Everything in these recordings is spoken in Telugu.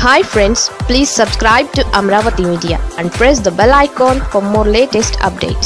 Hi friends, please subscribe to Amravati Media and press the bell icon for more latest updates.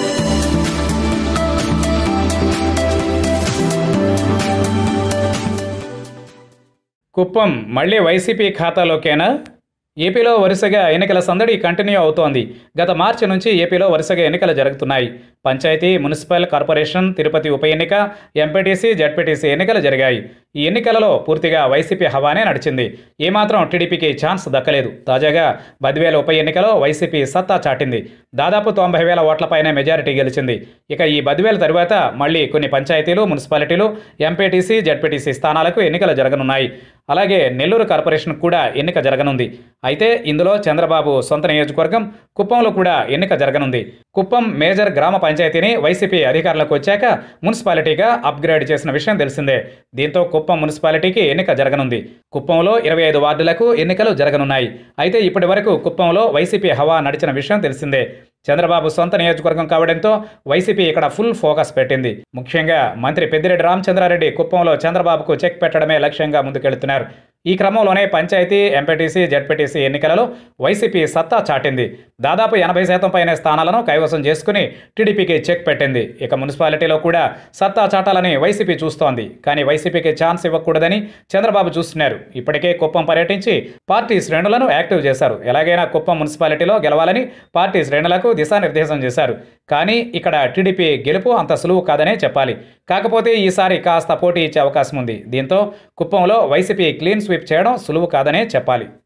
Kuppam మళ్ళీ వైసీపీ ఖాతాలోకేనా? ఏపీలో వరుసగా ఎన్నికల సందడి కంటిన్యూ అవుతోంది. గత మార్చి నుంచి ఏపీలో వరుసగా ఎన్నికలు జరుగుతున్నాయి. పంచాయతీ, మున్సిపల్, కార్పొరేషన్, తిరుపతి ఉప ఎన్నిక, ఎంపీటీసీ, జడ్పీటీసీ ఎన్నికలు జరిగాయి. ఈ ఎన్నికలలో పూర్తిగా వైసీపీ హవానే నడిచింది. ఏమాత్రం టీడీపీకి ఛాన్స్ దక్కలేదు. తాజాగా బద్వేలు ఉప ఎన్నికలో వైసీపీ సత్తా చాటింది. దాదాపు 90,000 ఓట్లపైనే మెజారిటీ గెలిచింది. ఇక ఈ బద్వేలు తరువాత మళ్ళీ కొన్ని పంచాయతీలు, మున్సిపాలిటీలు, ఎంపీటీసీ, జడ్పీటీసీ స్థానాలకు ఎన్నికలు జరగనున్నాయి. అలాగే నెల్లూరు కార్పొరేషన్ కూడా ఎన్నిక జరగనుంది. అయితే ఇందులో చంద్రబాబు సొంత నియోజకవర్గం కుప్పంలో కూడా ఎన్నిక జరగనుంది. కుప్పం మేజర్ గ్రామ పంచాయతీని వైసీపీ అధికారులకు వచ్చాక మున్సిపాలిటీగా అప్గ్రేడ్ చేసిన విషయం తెలిసిందే. దీంతో కుప్పం మున్సిపాలిటీకి ఎన్నిక జరగనుంది. కుప్పంలో 25 వార్డులకు ఎన్నికలు జరగనున్నాయి. అయితే ఇప్పటి వరకు కుప్పంలో వైసీపీ హవా నడిచిన విషయం తెలిసిందే. చంద్రబాబు సొంత నియోజకవర్గం కావడంతో వైసీపీ ఇక్కడ ఫుల్ ఫోకస్ పెట్టింది. ముఖ్యంగా మంత్రి పెద్దిరెడ్డి రామచంద్రారెడ్డి కుప్పంలో చంద్రబాబుకు చెక్ పెట్టడమే లక్ష్యంగా ముందుకెళ్తున్నారు. ఈ క్రమంలోనే పంచాయతీ, ఎంపీటీసీ, జడ్పీటీసీ ఎన్నికలలో వైసీపీ సత్తా చాటింది. దాదాపు 80% పైన స్థానాలను కైవసం చేసుకుని టీడీపీకి చెక్ పెట్టింది. ఇక మున్సిపాలిటీలో కూడా సత్తా చాటాలని వైసీపీ చూస్తోంది. కానీ వైసీపీకి ఛాన్స్ ఇవ్వకూడదని చంద్రబాబు చూస్తున్నారు. ఇప్పటికే కుప్పం పర్యటించి పార్టీ శ్రేణులను యాక్టివ్ చేశారు. ఎలాగైనా కుప్పం మున్సిపాలిటీలో గెలవాలని పార్టీ శ్రేణులకు దిశానిర్దేశం చేశారు. కానీ ఇక్కడ టీడీపీ గెలుపు అంత సులువు కాదనే చెప్పాలి. కాకపోతే ఈసారి కాస్త పోటీ ఇచ్చే అవకాశం ఉంది. దీంతో కుప్పంలో వైసీపీ క్లీన్ స్వీప్ చేయడం సులువు కాదనే చెప్పాలి.